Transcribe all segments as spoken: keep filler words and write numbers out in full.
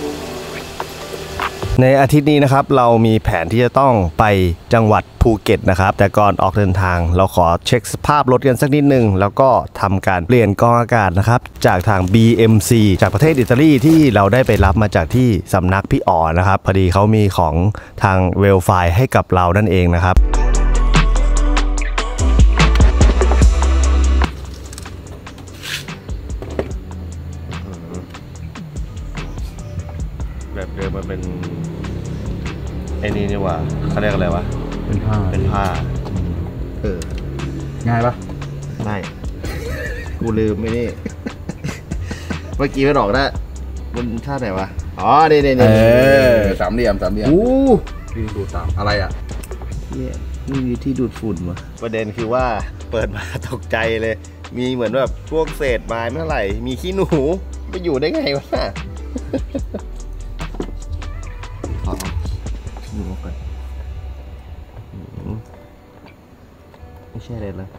ในอาทิตย์นี้นะครับเรามีแผนที่จะต้องไปจังหวัดภูเก็ตนะครับแต่ก่อนออกเดินทางเราขอเช็คสภาพรถกันสักนิดนึงแล้วก็ทำการเปลี่ยนกรองอากาศนะครับจากทาง บี เอ็ม ซี จากประเทศอิตาลีที่เราได้ไปรับมาจากที่สำนักพี่อ๋อนะครับพอดีเขามีของทางเวลไฟให้กับเรานั่นเองนะครับแบบเดิมมันเป็นไอ้นี่นี่ว่าเขาเรียกอะไรวะเป็นผ้าเป็นผ้าเออง่ายปะง่ายกูลืมไม่นี่เมื่อกี้ไม่หลอกนะบนท่าไหนวะอ๋อนี่นี่นี่สามเหลี่ยมสามเหลี่ยมอู้ดูดูตามอะไรอ่ะเนี่ยนี่มีที่ดูดฝุ่นวะประเด็นคือว่าเปิดมาตกใจเลยมีเหมือนแบบพวกเศษไม้เมื่อไหร่มีขี้หนูไปอยู่ได้ไงวะขอขี้หนูก่อนไม่ใช่เลยแล้ว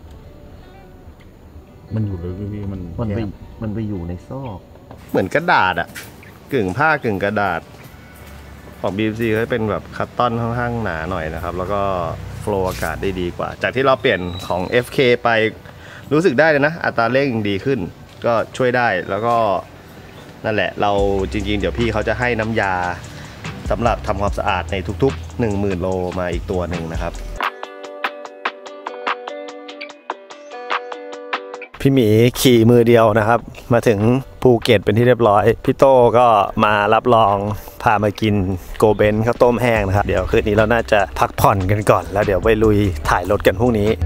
มันอยู่เลยพี่มันมันไปมันไปอยู่ในซอกเหมือนกระดาษอะกึ่งผ้ากึ่งกระดาษของ บี เอ็ม ซี เขาเป็นแบบคัตตอนค่อนข้างหนาหน่อยนะครับแล้วก็โฟลว์อากาศได้ดีกว่าจากที่เราเปลี่ยนของ เอฟ เค ไปรู้สึกได้เลยนะอัตราเร่งดีขึ้นก็ช่วยได้แล้วก็นั่นแหละเราจริงๆเดี๋ยวพี่เขาจะให้น้ำยาสำหรับทำความสะอาดในทุกๆ หนึ่งหมื่น โลมาอีกตัวหนึ่งนะครับพี่หมีขี่มือเดียวนะครับมาถึงภูเก็ตเป็นที่เรียบร้อยพี่โต้ก็มารับรองพามากินโกเบนข้าวต้มแห้งนะครับเดี๋ยวคืนนี้เราน่าจะพักผ่อนกันก่อนแล้วเดี๋ยวไปลุยถ่ายรถกันพรุ่งนี้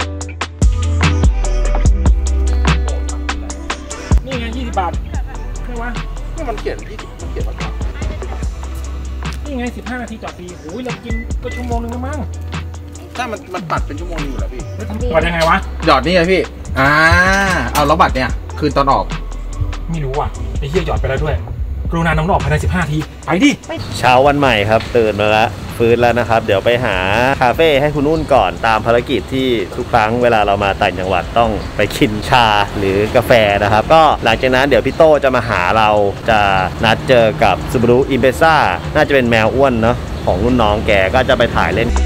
นี่ไงยี่สิบบาทใช่ไหมนี่มันเขียนยี่สิบมันเขียนว่านี่ไงสิบห้านาทีต่อปีโอ้ยเรากินก็ชั่วโมงนึงแล้วมั้งถ้ามันมันตัดเป็นชั่วโมงนึงอยู่แล้วพี่วัดยังไงวะหยอดนี่ไงพี่อ่าเอาแล้วบัตรเนี่ยคืนตอนออกไม่รู้อ่ะไอ้เหี้ยหยอดไปแล้วด้วยกรุณาน้องออกภายในสิบห้านาทีไปดิเช้าวันใหม่ครับตื่นมาแล้วฟื้นแล้วนะครับเดี๋ยวไปหาคาเฟ่ให้คุณนุ่นก่อนตามภารกิจที่ทุกครั้งเวลาเรามาต่างจังหวัดต้องไปกินชาหรือกาแฟนะครับก็หลังจากนั้นเดี๋ยวพี่โต้จะมาหาเราจะนัดเจอกับ Subaru Impreza น่าจะเป็นแมวอ้วนเนาะของรุ่นน้องแกก็จะไปถ่ายเล่น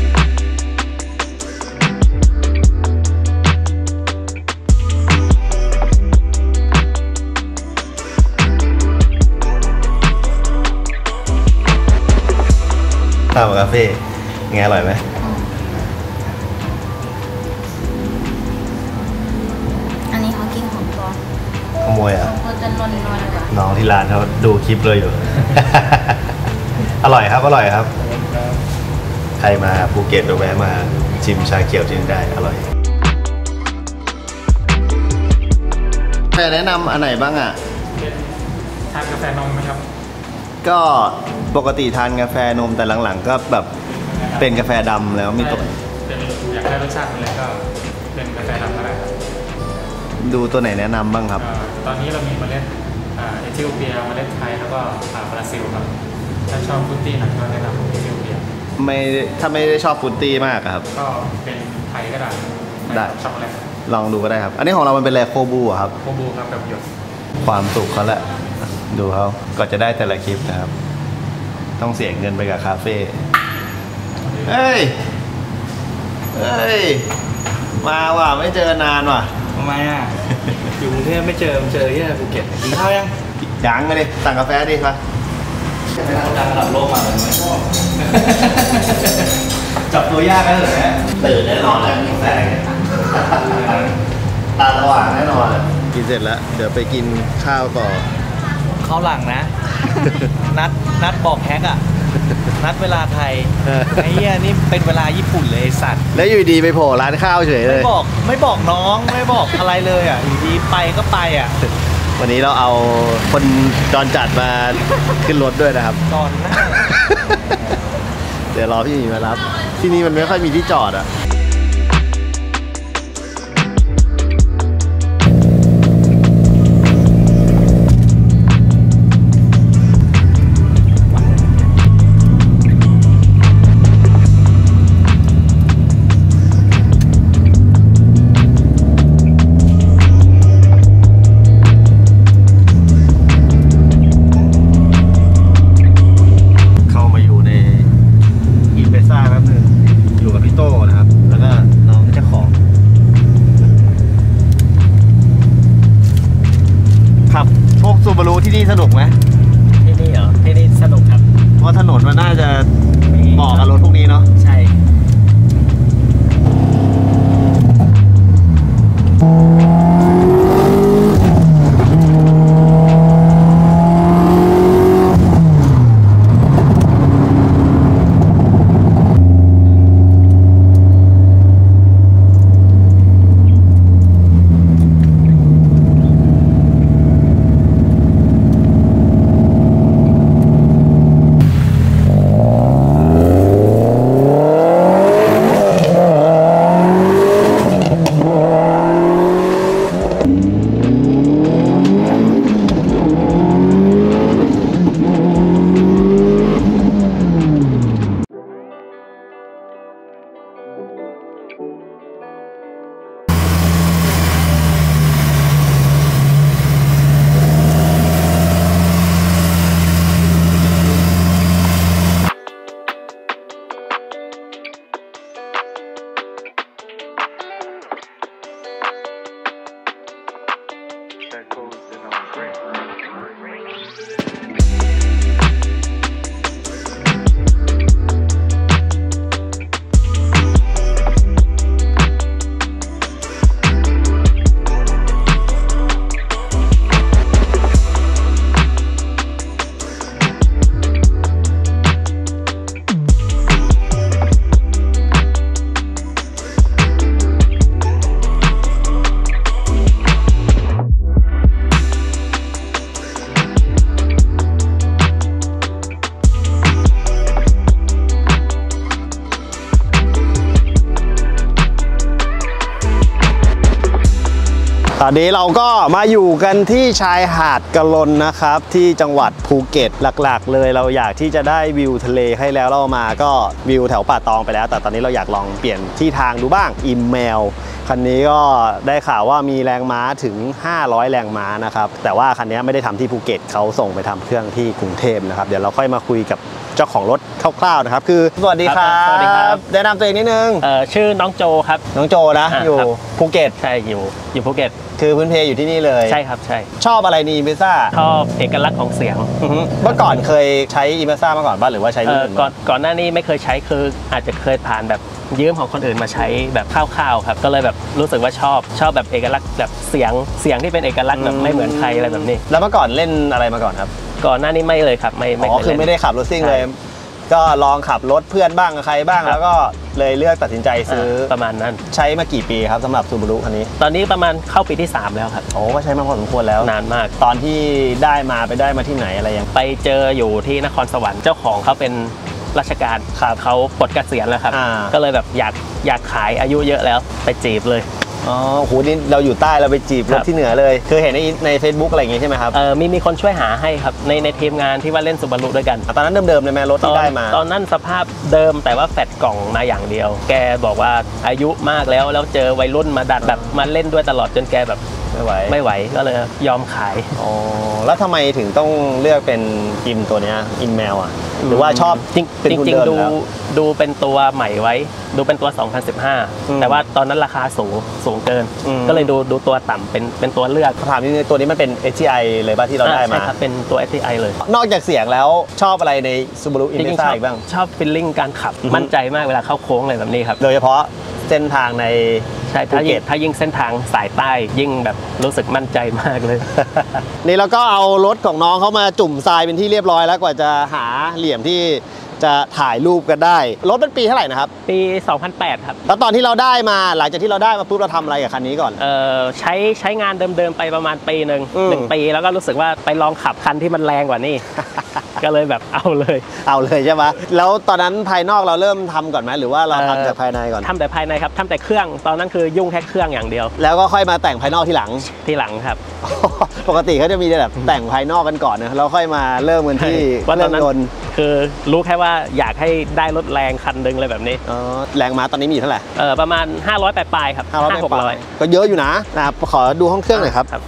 ข้าวคาเฟ่ไงอร่อยไหมอันนี้เขากินของปลอมขโมยอ่ะเขาจะนวลนวลกว่าน้องที่ร้านเขาดูคลิปเลยอยู่ อร่อยครับอร่อยครับใครมาภูเก็ตแวะมาชิมชาเขียวจินได้อร่อยแต่แนะนำอันไหนบ้างอ่ะทานกาแฟนมไหมครับก็ปกติทานกาแฟนมแต่หลังๆก็แบบเป็นกาแฟดำแล้วมีตัวอยากได้รสชาติอะไรก็เป็นกาแฟดำก็ได้ครับดูตัวไหนแนะนำบ้างครับตอนนี้เรามีเมล็ดเอธิโอเปียเมล็ดไทยแล้วก็บราซิลครับถ้าชอบฟรุตตี้หน่อยก็แนะนำเอธิโอเปียไม่ถ้าไม่ได้ชอบฟรุตตี้มากครับก็เป็นไทยก็ได้ได้ช็อกโกแลตลองดูก็ได้ครับอันนี้ของเรามันเป็นแรโคบูครับโคบูครับแบบหยดความสุขเขาแหละดูเขาก็จะได้แต่ละคลิปนะครับต้องเสียเงินไปกับคาเฟ่เฮ้ยเฮ้ยมาว่ะไม่เจอนานว่ะทำไมอ่ะอยู่กรุงเทพไม่เจอเจอที่ภูเก็ตกินข้าวยังยังเลยสั่งกาแฟดิครับดังระดับโลกมาเลยไหมจับตัวยากได้เลยนะตื่นแน่นอนเลยกาแฟตาสว่างแน่นอนกินเสร็จแล้วเดี๋ยวไปกินข้าวต่อข้าวหลังนะนัดนัดบอกแฮกอ่ะนัดเวลาไทยไอ้เหี้ยนี่เป็นเวลาญี่ปุ่นเลยสัตว์แล้วอยู่ดีไปโผล่ร้านข้าวเฉยเลยไม่บอกไม่บอกน้องไม่บอกอะไรเลยอ่ะอยู่ดีไปก็ไปอ่ะวันนี้เราเอาคนจรจัดมาขึ้นรถด้วยนะครับตอนหน้าเดี๋ยวรอพี่มีมารับที่นี่มันไม่ค่อยมีที่จอดอ่ะที่นี่สนุกไหมที่นี่เหรอที่นี่สนุกครับเพราะถนนมันน่าจะเหมาะกับรถพวกนี้เนาะใช่ตอนนี้เราก็มาอยู่กันที่ชายหาดกะลนนะครับที่จังหวัดภูเก็ตหลักๆเลยเราอยากที่จะได้วิวทะเลให้แล้วเรามาก็วิวแถวป่าตองไปแล้วแต่ตอนนี้เราอยากลองเปลี่ยนที่ทางดูบ้างอิมเมลคันนี้ก็ได้ข่าวว่ามีแรงม้าถึงห้าร้อยแรงม้านะครับแต่ว่าคันนี้ไม่ได้ทำที่ภูเก็ตเขาส่งไปทำเครื่องที่กรุงเทพนะครับเดี๋ยวเราค่อยมาคุยกับเจ้าของรถคร่าวๆนะครับคือสวัสดีครับสวัสดีครับแนะนำตัวเองนิดนึงเอ่อชื่อน้องโจครับน้องโจนะอยู่ภูเก็ตใช่อยู่อยู่ภูเก็ตคือพื้นเพอยู่ที่นี่เลยใช่ครับใช่ชอบอะไรในอีเมซ่าชอบเอกลักษณ์ของเสียงเมื่อก่อนเคยใช้อีเมซ่ามาก่อนบ้างหรือว่าใช้รุ่นอื่นก่อนก่อนหน้านี้ไม่เคยใช้คืออาจจะเคยผ่านแบบยืมของคนอื่นมาใช้แบบคร่าวๆครับก็เลยแบบรู้สึกว่าชอบชอบแบบเอกลักษณ์แบบเสียงเสียงที่เป็นเอกลักษณ์แบบไม่เหมือนใครอะไรแบบนี้แล้วเมื่อก่อนเล่นอะไรมาก่อนครับก่อนหน้านี้ไม่เลยครับไม่ไม่อ๋อคือไม่ได้ขับรถซิ่งเลยก็ลองขับรถเพื่อนบ้างใครบ้างแล้วก็เลยเลือกตัดสินใจซื้อประมาณนั้นใช้มากี่ปีครับสำหรับซูบารุคันนี้ตอนนี้ประมาณเข้าปีที่สามแล้วครับโอ้ก็ใช้มาพอสมควรแล้วนานมากตอนที่ได้มาไปได้มาที่ไหนอะไรยังไปเจออยู่ที่นครสวรรค์เจ้าของเขาเป็นราชการเขาปลดเกษียณแล้วครับก็เลยแบบอยากอยากขายอายุเยอะแล้วไปจีบเลยอ๋อโหนี่เราอยู่ใต้เราไปจีบรถที่เหนือเลยคือเห็นในใน Facebook อะไรอย่างงี้ใช่ไหมครับเออมีมีคนช่วยหาให้ครับในในทีมงานที่ว่าเล่นซูบารุด้วยกันตอนนั้นเดิมๆเลยไหมรถที่ได้มาตอนนั้นสภาพเดิมแต่ว่าแฟดกล่องมาอย่างเดียวแกบอกว่าอายุมากแล้วแล้วเจอวัยรุ่นมาดัดแบบมาเล่นด้วยตลอดจนแกแบบไม่ไหวไม่ไหวก็เลยยอมขายอ๋อแล้วทำไมถึงต้องเลือกเป็นอิมตัวนี้อิมแมวอ่ะหรือว่าชอบจริงจริงดูดูเป็นตัวใหม่ไว้ดูเป็นตัวสองพันสิบห้าแต่ว่าตอนนั้นราคาสูงสูงเกินก็เลยดูดูตัวต่ำเป็นเป็นตัวเลือกถามนิดนึงตัวนี้มันเป็น เอส ที ไอ เลยป่ะที่เราได้มาใช่ครับเป็นตัว เอส ที ไอ เลยนอกจากเสียงแล้วชอบอะไรใน Subaru Impreza อีกบ้างชอบฟีลลิ่งการขับมั่นใจมากเวลาเข้าโค้งอะไรแบบนี้ครับโดยเฉพาะเส้นทางในใช่ถ้ายิ่งถ้ายิ่งเส้นทางสายใต้ยิ่งแบบรู้สึกมั่นใจมากเลยนี่เราก็เอารถของน้องเขามาจุ่มทรายเป็นที่เรียบร้อยแล้วกว่าจะหาเหลี่ยมที่จะถ่ายรูปกันได้รถเป็นปีเท่าไหร่นะครับปีสองพันแปดครับแล้วตอนที่เราได้มาหลังจากที่เราได้มาปุ๊บเราทำอะไรกับคันนี้ก่อนเออใช้ใช้งานเดิมๆไปประมาณปีหนึ่งหนึ่งปีแล้วก็รู้สึกว่าไปลองขับคันที่มันแรงกว่านี้ก็เลยแบบเอาเลยเอาเลยใช่ไหมแล้วตอนนั้นภายนอกเราเริ่มทำก่อนไหมหรือว่าเราทำแต่ภายในก่อนทำแต่ภายในครับทำแต่เครื่องตอนนั้นคือยุ่งแค่เครื่องอย่างเดียวแล้วก็ค่อยมาแต่งภายนอกทีหลังทีหลังครับปกติเขาจะมีแบบแต่งภายนอกกันก่อนนะแล้วค่อยมาเริ่มกันที่เรื่องยนต์คือรู้แค่ว่าอยากให้ได้รถแรงคันนึงเลยแบบนี้อ๋อแรงม้าตอนนี้มีเท่าไหร่เออประมาณห้าร้อยปลายๆครับห้าร้อยหกร้อยก็เยอะอยู่นะนะขอดูห้องเครื่องหน่อยครับ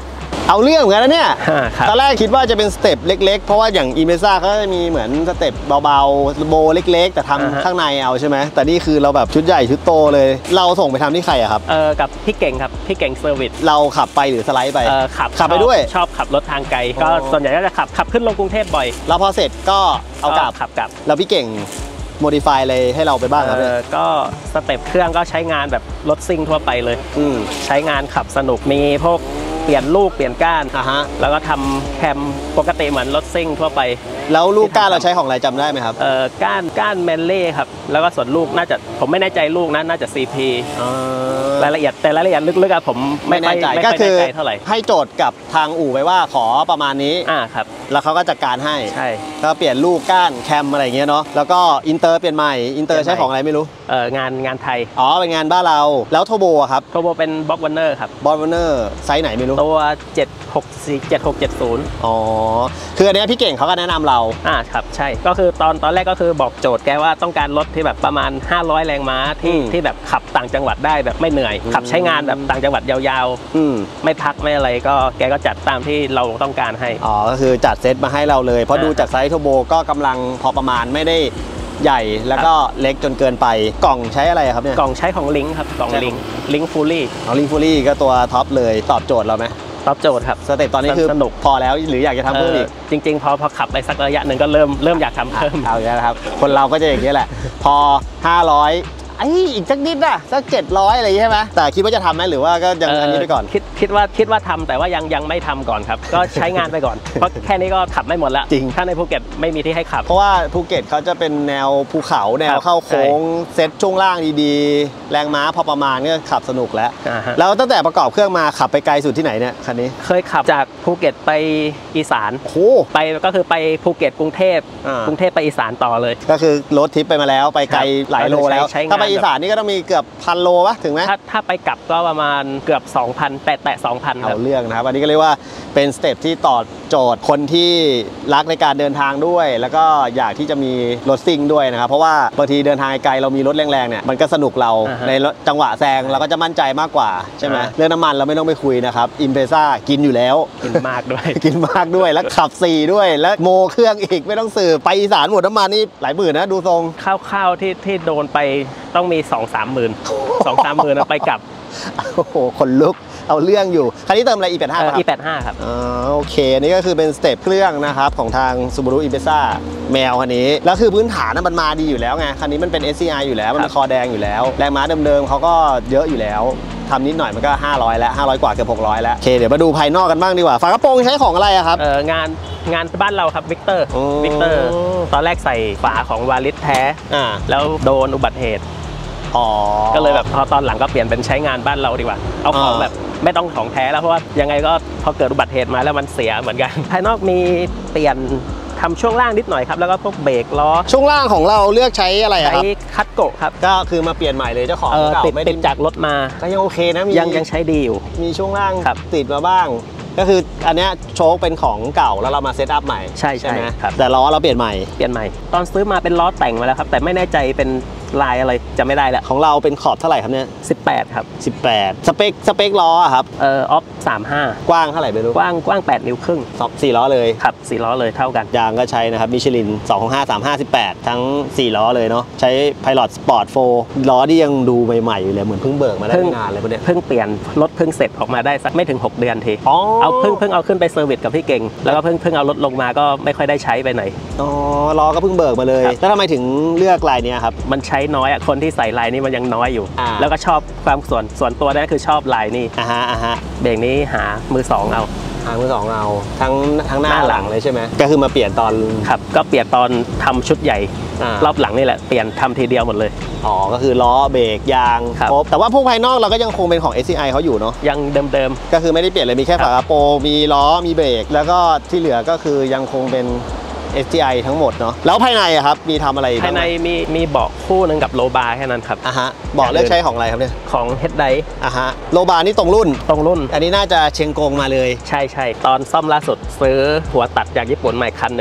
เอาเรื่องเหมือนกันนะเนี่ยอ่าครับตอนแรกคิดว่าจะเป็นสเต็ปเล็กๆ เพราะว่าอย่างอีเมซ่าเขาจะมีเหมือนสเต็ปเบาๆโบเล็กๆ แต่ทำข้างในเอาใช่ไหมแต่นี่คือเราแบบชุดใหญ่ชุดโตเลย เราส่งไปทำที่ใครอะครับเออกับพี่เก่งครับพี่เก่งเซอร์วิสเราขับไปหรือสไลด์ไปเออขับขับไปด้วยชอบขับรถทางไกลอ๋อก็ส่วนใหญ่ก็จะขับขับขึ้นลงกรุงเทพบ่อยแล้วพอเสร็จก็เอากลับขับกลับแล้วพี่เก่งโมดิฟายอะไรให้เราไปบ้างครับเอเนี่ยอก็สเต็ปเครื่องก็ใช้งานแบบรถซิ่งทั่วไปเลยอืมใช้งานขับสนุกมีพวกเปลี่ยนลูกเปลี่ยนก้านอ่ะฮะแล้วก็ทำแคมปกติเหมือนรถซิ่งทั่วไปแล้วลูกก้านเราใช้ของอะไรจำได้ไหมครับเอ่อก้านก้านแมนเล่ครับแล้วก็ส่วนลูกน่าจะผมไม่แน่ใจลูกนะน่าจะ ซี พี รายละเอียดแต่รายละเอียดลึกๆอะผมไม่ไม่แน่ค่อยใจไม่ก็ค่อยคือแน่ใจเท่าไหร่ให้โจทย์กับทางอู่ไปว่าขอประมาณนี้อ่าครับแล้วเขาก็จัดการให้ใช่ก็เปลี่ยนลูกก้านแคมอะไรอย่างเงี้ยเนาะแล้วก็อินเตอร์เปลี่ยนใหม่อินเตอร์เปลี่ยนใหม่ใช้ของอะไรไม่รู้เอ่องานงานไทยอ๋อเป็นงานบ้านเราแล้วโทโบอะครับโทโบเป็นบ็อกวันเนอร์ครับบอลวเนอร์ไซส์ไหนไม่รู้ตัวเจ็ดหกสี่เจ็ดหกเจ็ดศูนย์อ๋อคืออันเนี้ยพี่เก่งเขาก็แนะนำเราอ่าครับใช่ก็คือตอนตอนแรกก็คือบอกโจทย์แกว่าต้องการรถที่แบบประมาณห้าร้อยแรงม้าที่อืมที่แบบขับต่างจังหวัดได้แบบไม่เหนื่อย ขับใช้งานแบบต่างจังหวัดยาวอืมๆ ไม่พักไม่อะไรก็แกก็จัดตามที่เราต้องการให้อ๋อก็คือจัดเซตมาให้เราเลยเพราะอ่าดูจากไซส์โทโบก็กำลังพอประมาณไม่ได้ใหญ่แล้วก็เล็กจนเกินไปกล่องใช้อะไรอะครับเนี่ยกล่องใช้ของลิงครับกล่องใช่ลิงลิงฟูลี่อ๋อลิงฟูลี่ก็ตัวท็อปเลยตอบโจทย์เราไหมตอบโจทย์ครับสเต็ปตอนนี้คือสนุกพอแล้วหรืออยากจะทำเพิ่มอีกจริงๆ พอพอขับไปสักระยะหนึ่งก็เริ่มเริ่มอยากทำเพิ่มเอาอย่างนี้นะครับ คนเราก็จะอย่างนี้แหละ พอ ห้าร้อยไอ้ยอีกสักนิดอะสักเจ็ดร้อยอะไรอย่างนี้ใช่ไหมแต่คิดว่าจะทำไหมหรือว่าก็ยังอันนี้ไปก่อนคิดคิดว่าคิดว่าทำแต่ว่ายังยังไม่ทำก่อนครับ ก็ใช้งานไปก่อน เพราะแค่นี้ก็ขับไม่หมดแล้วจริงถ้าในภูเก็ตไม่มีที่ให้ขับเพราะว่าภูเก็ตเขาจะเป็นแนวภูเขาแนวครับเข้าโค้งเซ็ตช่วงล่างดีๆ แรงม้าพอประมาณก็ขับสนุกแล้วอ่าฮะแล้วตั้งแต่ประกอบเครื่องมาขับไปไกลสุดที่ไหนเนี่ยคันนี้เคยขับจากภูเก็ตไปอีสานโอ้โหไปก็คือไปภูเก็ตกรุงเทพอ่ากรุงเทพไปอีสานต่อเลยก็คือรถทริปไปมาแล้วไปไกลครับหลายโลแล้วใช้งานถ้าไปอีสานนี่ก็ต้องมีเกือบพันโลปะถึงไหมถ้าถ้าไปกลับก็ประมาณเกือบ สองพัน แตะแตะ2,000 คเอารับเรื่องนะครับอันนี้ก็เรียกว่าเป็นสเต็ปที่ตอบโจทย์คนที่รักในการเดินทางด้วย แล้วก็อยากที่จะมีรถซิ่งด้วยนะครับเพราะว่าบางทีเดินทางไกลเรามีรถแรงๆเนี่ยมันก็สนุกเราอ่าฮะในจังหวะแซงเราก็จะมั่นใจมากกว่าใช่ไหมอ่าเรื่องน้ำมันเราไม่ต้องไปคุยนะครับอิมเพซ่ากินอยู่แล้วกินมากด้วยกินมากด้วยแล้วขับสี่ด้วย แล้วโมเครื่องอีกไม่ต้องสืบไปอีสานหมดน้ำมันนี่หลายหมื่นนะดูทรงข้าวๆที่ที่โดนไปต้องมี สองสามหมื่น สองสามหมื่นเอาไปกลับโอ้โหคนลุกเอาเรื่องอยู่คันนี้เติมอะไร อี แปดสิบห้าเอ่อป่ะครับอี แปดสิบห้า ครับอ่าโอเคอันนี่ก็คือเป็นสเต็ปเครื่องนะครับของทาง Subaru Impreza แมวคันนี้แล้วคือพื้นฐานน่ะมันมาดีอยู่แล้วไงคันนี้มันเป็น เอส ซี ไอ อยู่แล้วมันเป็นคอแดงอยู่แล้วแรงม้าเดิมๆเขาก็เยอะอยู่แล้วทำนิดหน่อยมันก็ห้าร้อยแล้วห้าร้อยกว่าเกือบหกร้อยแล้วโอเคเดี๋ยวมาดูภายนอกกันบ้างดีกว่าฝากระโปรงใช้ของอะไรอะครับเอ่องานงานบ้านเราครับวิกเตอร์โอ้วิกเตอร์ตอนแรกใส่ฝาของวาลิสแท้อ่าแล้วโดนอุบัติเหตุอ๋อก็เลยแบบพอตอนหลังก็เปลี่ยนเป็นใช้งานบ้านเราดีกว่า เอาของอ่าแบบไม่ต้องของแท้แล้วเพราะว่ายังไงก็พอเกิดอุบัติเหตุมาแล้วมันเสียเหมือนกัน ภายนอกมีเปลี่ยนทำช่วงล่างนิดหน่อยครับแล้วก็พวกเบรกล้อช่วงล่างของเราเลือกใช้อะไรอะใช้ครับคัตโกะครับก็คือมาเปลี่ยนใหม่เลยเจ้าของเออเก่าติดไม่ติได้ดจากรถมาก็ยังโอเคนะมียังยังใช้ดีอยู่มีช่วงล่างครับติดมาบ้าง ก็คืออันเนี้ยโชคเป็นของเก่าแล้วเรามาเซตอัพใหม่ใช่ใช่ไหมครับแต่ล้อเราเปลี่ยนใหม่เปลี่ยนใหม่ ตอนซื้อมาเป็นล้อแต่งมาแล้วครับ แต่ไม่แน่ใจเป็นลายอะไรจะไม่ได้แล้วของเราเป็นขอบเท่าไหร่ครับเนี่ยสิบแปดครับสิบแปดสเปคสเปคล้ออะครับเอ่อออฟสามห้ากว้างเท่าไหร่ไม่รู้กว้างกว้างแปดนิ้วครึ่งสองสี่ล้อเลยครับสี่ล้อเลยเท่ากันยางก็ใช้นะครับมิชลินสองห้า สามห้า สิบแปดทั้งสี่ล้อเลยเนาะใช้ Pilot Sport โฟร์ล้อที่ยังดูใหม่ๆอยู่เลยเหมือนเพิ่งเบิกมาได้เพิ่งไม่นานเลยพวกเนี้ยเพิ่งเปลี่ยนรถเพิ่งเสร็จออกมาได้สักไม่ถึงหกเดือนทีอ๋อเอาเพิ่งเพิ่งเอาขึ้นไปเซอร์วิสกับพี่เก่ง แล้วก็เพิ่งเพิ่งเอารถลงมาก็ไม่ค่อยได้ใช้ไปไหนอ๋อล้อก็เพิ่งเบิกมาเลยครับแล้วทำไมถึงเลือกลายเนี้ยครับมันใช้น้อยอ่ะคนที่ใส่ลายนี้มันยังน้อยอยู่อ่าแล้วก็ชอบความส่วนส่วนตัวนั่นคือชอบลายนี้อ่าฮะอ่าฮะเบรกนี้หามือสองเอาทางมือสองเราทั้งทั้งหน้าหน้าหหลัลังงเลยใช่ไหมก็คือมาเปลี่ยนตอนครับก็เปลี่ยนตอนทำชุดใหญ่อ่ารอบหลังนี่แหละเปลี่ยนทำทีเดียวหมดเลยอ๋อก็คือล้อเบรกยางครับครบแต่ว่าพวกภายนอกเราก็ยังคงเป็นของ เอส ซี ไอ เขาอยู่เนาะยังเดิมก็คือไม่ได้เปลี่ยนเลยมีแค่ฝากระโปรงมีล้อมีเบรกแล้วก็ที่เหลือก็คือยังคงเป็น เอส ที ไอ ทั้งหมดเนาะแล้วภายในอะครับมีทำอะไรๆภายในมีมีเบาะคู่หนึงกับโลบาร์แค่นั้นครับอ่ะฮะเบอกเลือกใช้ของอะไรครับเนี่ยของเฮดไดอ่ะฮะโลบาร์นี่ตรงรุ่นตรงรุ่นอันนี้น่าจะเชียงกงมาเลยใช่ใช่ตอนซ่อมล่าสุดซื้อหัวตัดจากญี่ปุ่นใหม่คันหนึ่ง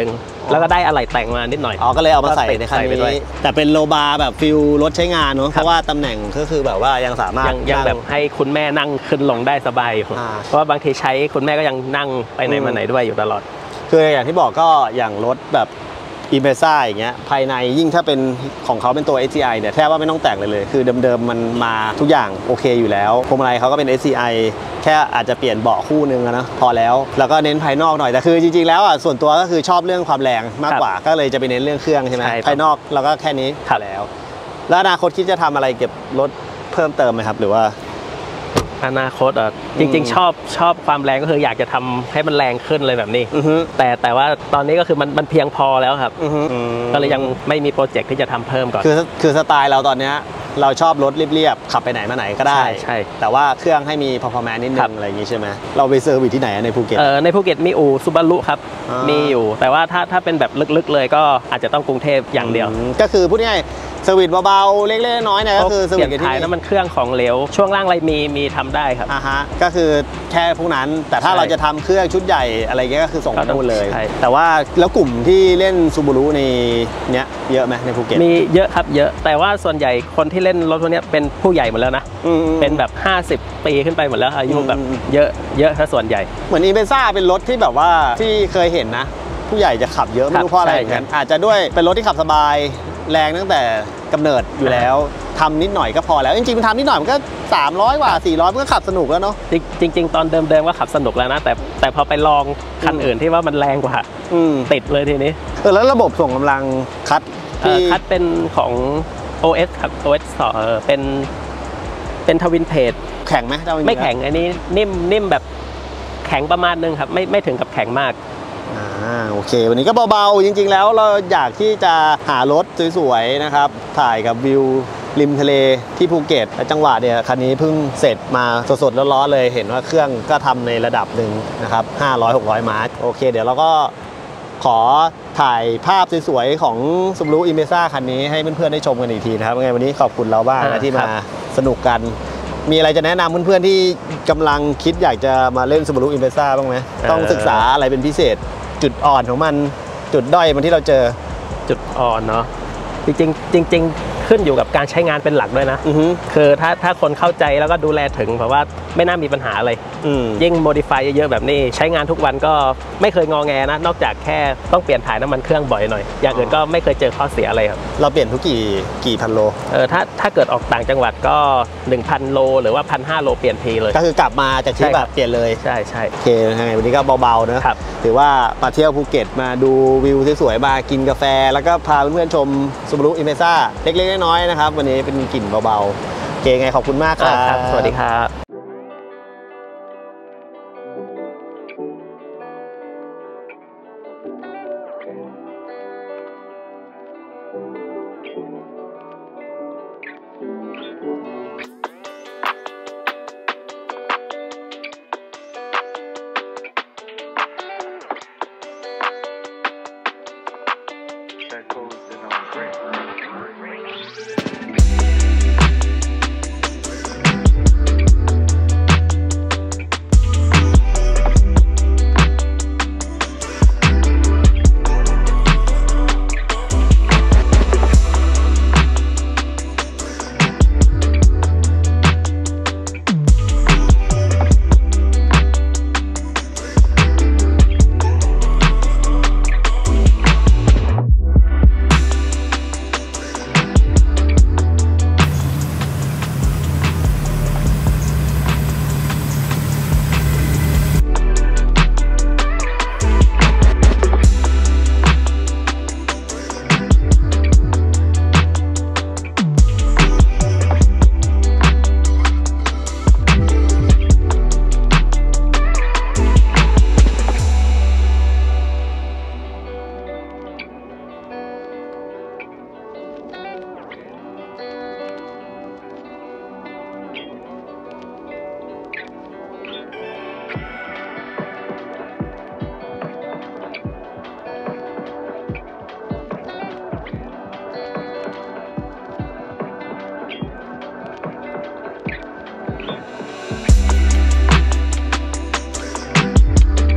แล้วก็ได้อะไหล่แต่งมานิดหน่อยอ๋อก็เลยเอามาใส่ในคันใส่ไปด้วยนี้แต่เป็นโลบาร์แบบฟิลรถใช้งานเนาะเพราะว่าตำแหน่งก็คือแบบว่ายังสามารถยังยังแบบให้คุณแม่นั่งขึ้นลงได้สบายอยู่อ่าเพราะว่าบางทีใช้คุณแม่ก็ยังนั่งไปไหนมาไหนด้วยอยู่ตลอดคืออย่างที่บอกก็อย่างรถแบบอีเมซ่าอย่างเงี้ยภายในยิ่งถ้าเป็นของเขาเป็นตัว เอส ซี ไอ เนี่ยแทบว่าไม่ต้องแต่งเลยเลยคือเดิมๆมันมาทุกอย่างโอเคอยู่แล้วพวงมาลัยเขาก็เป็น เอส ซี ไอ แค่อาจจะเปลี่ยนเบาะคู่นึงนะพอแล้วแล้วก็เน้นภายนอกหน่อยแต่คือจริงๆแล้วอ่ะส่วนตัวก็คือชอบเรื่องความแรงมากกว่าก็เลยจะไปเน้นเรื่องเครื่องใช่ไหมใช่ครับภายนอกเราก็แค่นี้แล้ว แล้วอนาคตคิดจะทำอะไรเก็บรถเพิ่มเติมไหมครับหรือว่าอนาคตอ่ะจริงๆชอบชอบความแรงก็คืออยากจะทำให้มันแรงขึ้นเลยแบบนี้อือฮึแต่แต่ว่าตอนนี้ก็คือมันมันเพียงพอแล้วครับอือฮึก็เลยยังไม่มีโปรเจกต์ที่จะทำเพิ่มก่อนคือคือสไตล์เราตอนเนี้ยเราชอบรถเรียบๆขับไปไหนมาไหนก็ได้ใช่ใช่แต่ว่าเครื่องให้มี performance นิดนึครังบอะไรอย่างงี้ใช่ไหมเราไปเซอร์วิสที่ไหนอะในภูเก็ตเออในภูเก็ตมีอู่ซูบารุครับอ่ามีมีอยู่ แต่ว่าถ้าถ้าเป็นแบบลึกๆเลยก็อาจจะต้องกรุงเทพอย่างเดียวอืมก็คือพูดง่ายๆเซอร์วิสเบาๆเล็กๆน้อยๆเนี่ยก็คือเซอร์เปวิลี่สยนกันที่ถ่ายนี่น้ำมันเครื่องของเหลวช่วงล่างอะไรมีมีทำได้ครับอ่าฮะก็คือแค่พวกนั้น แต่ถ้าใช่เราจะทำเครื่องชุดใหญ่อะไรเงี้ยก็คือส่งก็ต้องนู่นเลยใช่แต่ว่าแล้วกลุ่มที่เล่นซูบูรุในเนี้ยเยอะไหมในภูเก็ตมีเยอะครับเยอะแต่ว่าส่วนใหญ่คนที่เล่นรถพวกเนี้ยเป็นผู้ใหญ่หมดแล้วนะอืมเป็นแบบห้าสิบปีขึ้นไปหมดแล้วอายุแบบอืมเยอะเยอะถ้าส่วนใหญ่เหมือนอีเมซ่าเป็นรถที่แบบว่าที่เคยเห็นนะ ผู้ใหญ่จะขับเยอะไม่รู้เพราะอะไรใช่เหมือนกันใช่อาจจะด้วยเป็นรถที่ขับสบายแรงตั้งแต่กำเนิดอยู่แล้วทำนิดหน่อยก็พอแล้วจริงๆมันทำนิดหน่อยมันก็สามร้อยกว่าสี่ร้อยมันก็ขับสนุกแล้วเนาะจริงจริง ๆ ตอนเดิมๆก็ขับสนุกแล้วนะ แต่แต่พอไปลองคันอืมอื่นที่ว่ามันแรงกว่าอืมติดเลยทีนี้เออแล้วระบบส่งกำลังคัดเอ่ที่อคัดเป็นของ โอ เอส ครับ โอ เอส สองเออเป็นเป็นทวินเพจแข็งไหมถ้าจริๆไม่แข็งอันนี้นิ่มนิ่มแบบแข็งประมาณนึงครับ ไม่ไม่ถึงกับแข็งมากอ่าโอเค วันนี้ก็เบาๆจริงๆแล้วเราอยากที่จะหารถสวยๆนะครับถ่ายกับวิวริมทะเลที่ภูเก็ตและจังหวะเนี่ยคันนี้เพิ่งเสร็จมาสดๆร้อนๆเลยเห็นว่าเครื่องก็ทำในระดับหนึ่งนะครับห้าร้อย หกร้อยม้าโอเค เดี๋ยวเราก็ขอถ่ายภาพสวยๆของ Subaru Impreza คันนี้ให้เพื่อนๆได้ชมกันอีกทีนะครับยังไงวันนี้ขอบคุณเราบ้างอ่านะที่ครัมาบสนุกกัน มีอะไรจะแนะนำเพื่อนๆที่กำลังคิดอยากจะมาเล่น Subaru Impreza บ้างไหมต้องศึกษาอะไรเป็นพิเศษจุดอ่อนของมันจุดด้อยมันที่เราเจอจุดอ่อนเนาะจริงๆจริง ๆ ขึ้นอยู่กับการใช้งานเป็นหลักด้วยนะอือฮึคือถ้าถ้าคนเข้าใจแล้วก็ดูแลถึงเพราะว่าไม่น่ามีปัญหาอะไรอืมยิ่งโมดิฟายเยอะๆแบบนี้ใช้งานทุกวันก็ไม่เคยงอแงนะ นอกจากแค่ต้องเปลี่ยนถ่ายน้ำมันเครื่องบ่อยหน่อย อย่างอื่นก็ไม่เคยเจอข้อเสียอะไรครับเราเปลี่ยนทุกกี่กี่พันโลเออถ้าถ้าเกิดออกต่างจังหวัดก็ หนึ่งพัน โลหรือว่า หนึ่งพันห้าร้อย โลเปลี่ยนทีเลยก็คือกลับมาจากทริปใช่แบครับบเปลี่ยนเลยใช่ใช่โอเคยังไงวันนี้ก็เบาๆนะครับ ถือว่ามาเที่ยวภูเก็ตมาดูวิวสวยๆมากินกาแฟ แล้วก็พาเพื่อนๆชม Subaru Impreza เล็กๆน้อยๆนะครับวันนี้เป็นกลิ่นเบาๆโอเคไงขอบคุณมากคอ่ารับครับสวัสดีครับ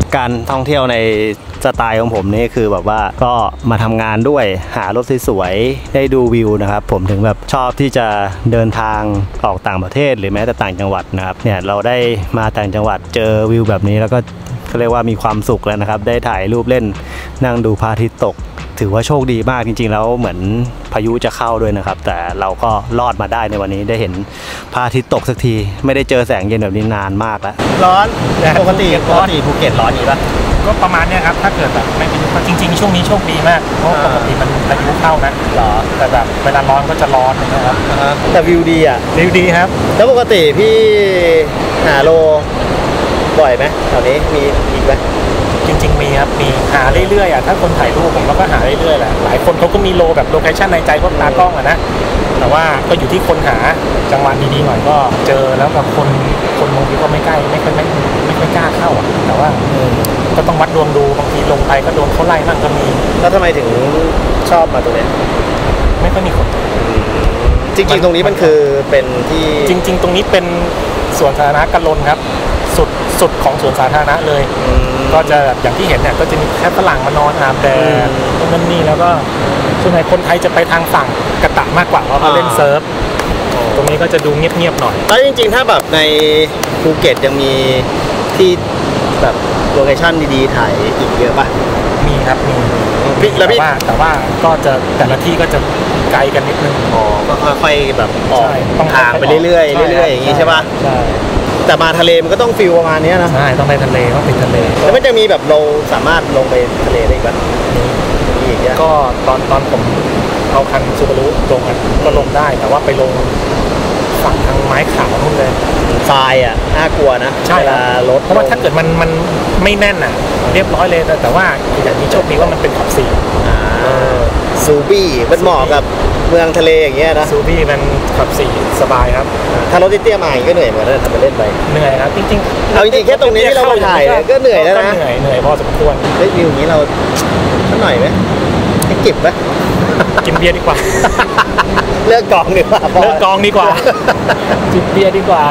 การท่องเที่ยวในสไตล์ของผมนี่คือแบบว่าก็มาทำงานด้วยหารถสวยๆได้ดูวิวนะครับผมถึงแบบชอบที่จะเดินทางออกต่างประเทศหรือแม้แต่ต่างจังหวัดนะครับเนี่ยเราได้มาต่างจังหวัดเจอวิวแบบนี้แล้วก็เขาเรียกว่ามีความสุขแล้วนะครับได้ถ่ายรูปเล่นนั่งดูพระอาทิตย์ตกถือว่าโชคดีมากจริงๆแล้วเหมือนพายุจะเข้าด้วยนะครับแต่เราก็รอดมาได้ในวันนี้ได้เห็นพระอาทิตย์ตกสักทีไม่ได้เจอแสงเย็นแบบนี้นานมากแล้วร้อนปกติปกติภูเก็ตร้อนอยู่ปะก็ประมาณเนี้ยครับถ้าเกิดแบบไม่เป็นจริง ๆ ช่วงนี้โชคดีมากเพราะปกติมันพายุเข้านะหรอแต่แบบเวลาร้อนก็จะร้อนนะครับแต่วิวดีอ่ะวิวดีครับแล้วปกติพี่หาโลบ่อยไหมแถวนี้มีอีกไหมจริง ๆ มีครับมีหาเรื่อยๆอ่ะถ้าคนถ่ายรูปผมก็หาเรื่อยๆแหละหลายคนเขาก็มีโลแบบโลเคชั่นในใจพวกตากล้องอ่ะนะแต่ว่าก็อยู่ที่คนหาจังหวะดีๆหน่อยก็เจอแล้วกับคนคนบางทีก็ไม่ใกล้ไม่ค่อยไม่ไม่ค่อยกล้าเข้าอ่ะแต่ว่าก็ต้องวัดดวงดูบางทีลงไปก็โดนเขาไล่บ้างก็มีแล้วทำไมถึงชอบมาตรงนี้ไม่ค่อยมีคนจริงๆตรงนี้มันคือเป็นที่จริง ๆ ตรงนี้เป็นสวนสาธารณะกันลนครับสุดสุดของสวนสาธารณะเลยก็จะอย่างที่เห็นเนี่ยก็จะมีแค่ฝรั่งมานอนอาบแดดตรงนั้นนี่แล้วก็ส่วนใหญ่คนไทยจะไปทางฝั่งกระตะมากกว่าเพราะมาเล่นเซิร์ฟตรงนี้ก็จะดูเงียบๆหน่อยแล้วจริงๆถ้าแบบในภูเก็ตยังมีที่แบบโลเคชั่นดีๆถ่ายอีกเยอะป่ะมีครับมีแล้วพี่แต่ว่าแต่ว่าก็จะแต่ละที่ก็จะไกลกันนิดนึงอ๋อก็ค่อยๆแบบออกทางไปเรื่อยๆเรื่อยๆอย่างงี้ใช่ป่ะใช่แต่มาทะเลมันก็ต้องฟิลประมาณนี้นะใช่ต้องไปทะเลต้องติดทะเลแล้วมันจะมีแบบเราสามารถลงไปทะเลได้ป่ะมีอีกอ่ะก็ตอนตอนผมเอาคันซูบารุลงกันก็ลงได้แต่ว่าไปลงฝั่งทางไม้ขาวนู่นเลยทรายอ่ะน่ากลัวนะเวลารถเพราะว่าถ้าเกิดมันมันไม่แน่นอ่ะเรียบร้อยเลยแต่แต่ว่าอย่างนี้โชคดีว่ามันเป็นขับสี่ซูบี้มันเหมาะกับเมืองทะเลอย่างเงี้ยนะซูบี้มันขับสี่สบายครับถ้ารถเตี้ยมาก็เหนื่อยเหมือนกันทำไปเล่นไปเหนื่อยครับจริงๆเอาจริงๆแค่ตรงนี้ที่เราถ่ายก็เหนื่อยแล้วนะเหนื่อยเหนื่อยพอสมควรเฮ้ยวิวอย่างนี้เราสักหน่อยไหมให้เก็บไหมกินเบียร์ดีกว่าเลิกกองดีกว่าเลิกกองดีกว่าจิบเบียร์ดีกว่า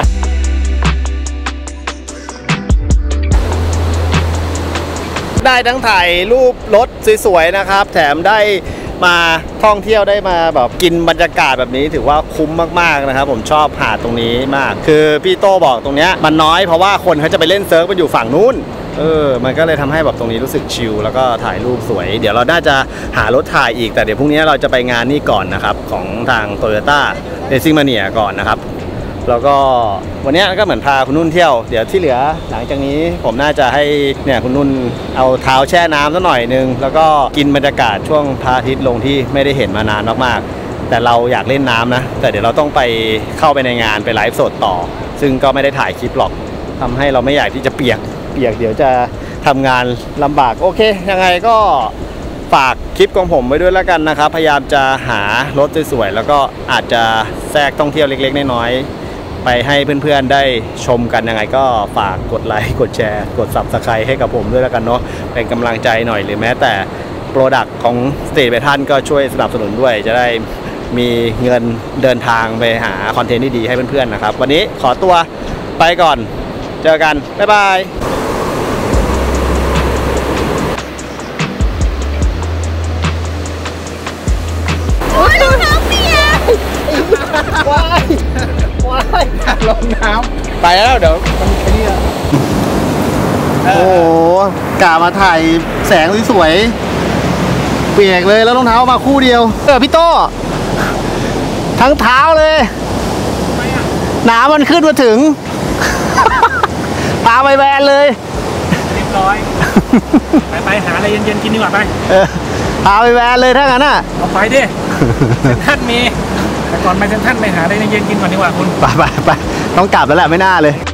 ได้ทั้งถ่ายรูปรถสวยๆนะครับแถมได้มาท่องเที่ยวได้มาแบบกินบรรยากาศแบบนี้ถือว่าคุ้มมากๆนะครับผมชอบหาดตรงนี้มากคือพี่โต้บอกตรงเนี้ยมันน้อยเพราะว่าคนเขาจะไปเล่นเซิร์ฟมันอยู่ฝั่งนู้นเออมันก็เลยทำให้แบบตรงนี้รู้สึกชิลแล้วก็ถ่ายรูปสวยเดี๋ยวเราน่าจะหารถถ่ายอีกแต่เดี๋ยวพรุ่งนี้เราจะไปงานนี่ก่อนนะครับของทาง Toyota Racing Mania ก่อนนะครับแล้วก็วันนี้ก็เหมือนพาคุณนุ่นเที่ยวเดี๋ยวที่เหลือหลังจากนี้ผมน่าจะให้เนี่ยคุณนุ่นเอาเท้าแช่น้ำสักหน่อยนึงแล้วก็กินบรรยากาศช่วงพระอาทิตย์ลงที่ไม่ได้เห็นมานานมากๆแต่เราอยากเล่นน้ำนะแต่เดี๋ยวเราต้องไปเข้าไปในงานไปไลฟ์สดต่อซึ่งก็ไม่ได้ถ่ายคลิปหรอกทำให้เราไม่อยากที่จะเปียกเปียกเดี๋ยวจะทำงานลำบากโอเคยังไงก็ฝากคลิปของผมไว้ด้วยแล้วกันนะครับพยายามจะหารถสวยๆแล้วก็อาจจะแทรกท่องเที่ยวเล็กๆน้อยๆไปให้เพื่อนๆได้ชมกันยังไงก็ฝากกดไลค์กดแชร์กด ซับสไครบ์ ให้กับผมด้วยแล้วกันเนาะเป็นกำลังใจหน่อยหรือแม้แต่โปรดักต์ของ Stage Python ก็ช่วยสนับสนุนด้วยจะได้มีเงินเดินทางไปหาคอนเทนต์ที่ดีให้เพื่อนๆนะครับวันนี้ขอตัวไปก่อนเจอกันบ๊ายบายโอ้ยรองเท้าเปียกว้ายว้ายลงน้ำไปแล้วเดี๋ยวมันแค่นี้โอ้โหกะมาถ่ายแสงสวยๆเปียกเลยแล้วรองเท้ามาคู่เดียวเออพี่โต้ทั้งเท้าเลยน้ำมันขึ้นมาถึงพาไปแบนเลยเรียบร้อยไปไปหาอะไรเย็นๆกินดีกว่าไปเออพาไปแบนเลยถ้างั้นอ่ะเอาไปดิเซ็นทรัลมีแต่ก่อนไปเซ็นทรัลไปหาอะไรเย็นๆกินก่อนดีกว่าคุณไปไปไปต้องกลับแล้วแหละไม่น่าเลย